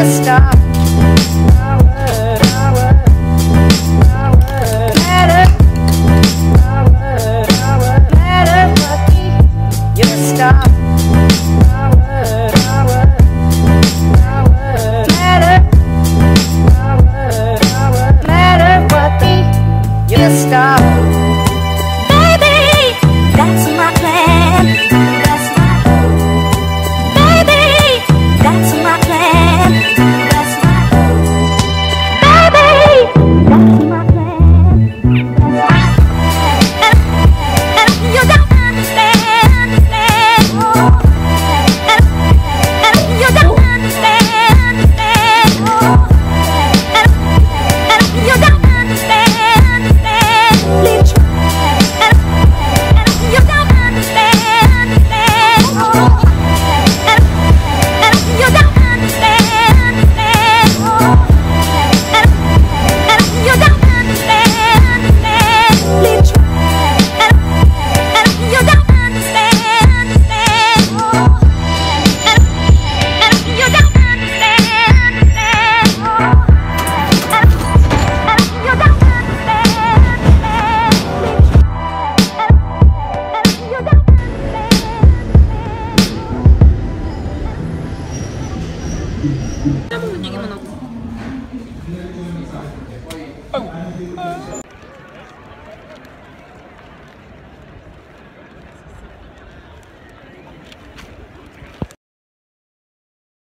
stop. Stop. Baby, that's my plan. That's my baby, that's my plan. That's my baby, that's my plan. And you don't understand. And you don't understand. And you don't understand. 쓸모없는 얘기만 하고. 아이고.